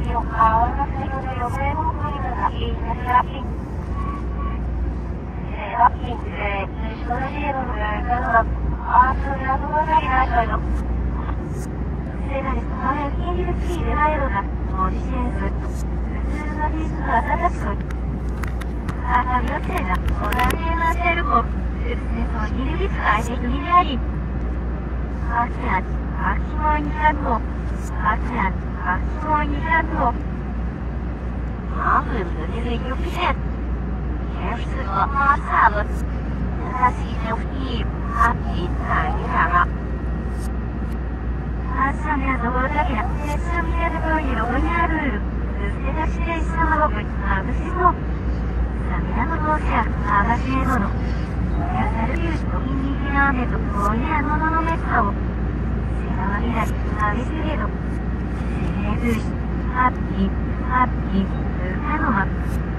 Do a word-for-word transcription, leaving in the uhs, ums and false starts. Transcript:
よかわらせよでよめもくりがいいねやきん。えやきんで、しとれしえのやかな、あつやのがいなさいの。せがれとまれきんゆきでらえるな、もりせんす。普通の実はたたく。あたりよせな、おらねなせるこ。せそにるびつあいてにりあり。あきや、あきもにゃんも。あきや、あきもにゃんも。あぶんででよぴせん。Here's what my salad. I see no fear. I eat my朝ねどうだけや、すみやでこいろにある。うせだしでさまごく、あぶしそう。さみなのどうしゃ、あばしえのの。やさるゆうときにひなめと、こいやのののめっさを。せなわりだし、あびすれど。せれぶし、ハッピー、ハッピー、うかのま。